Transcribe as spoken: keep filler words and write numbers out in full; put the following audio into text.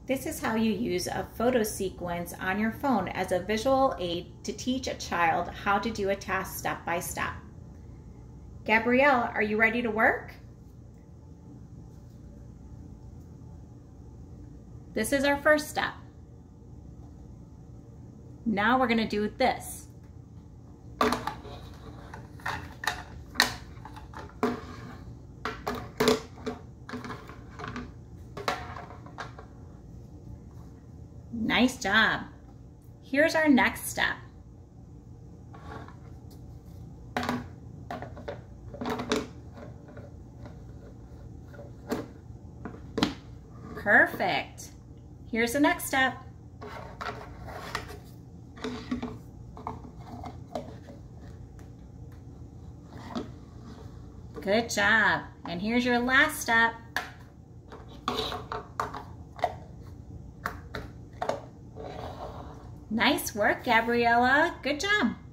This is how you use a photo sequence on your phone as a visual aid to teach a child how to do a task step by step. Gabrielle, are you ready to work? This is our first step. Now we're going to do this. Nice job. Here's our next step. Perfect. Here's the next step. Good job. And here's your last step. Nice work, Gabriella. Good job.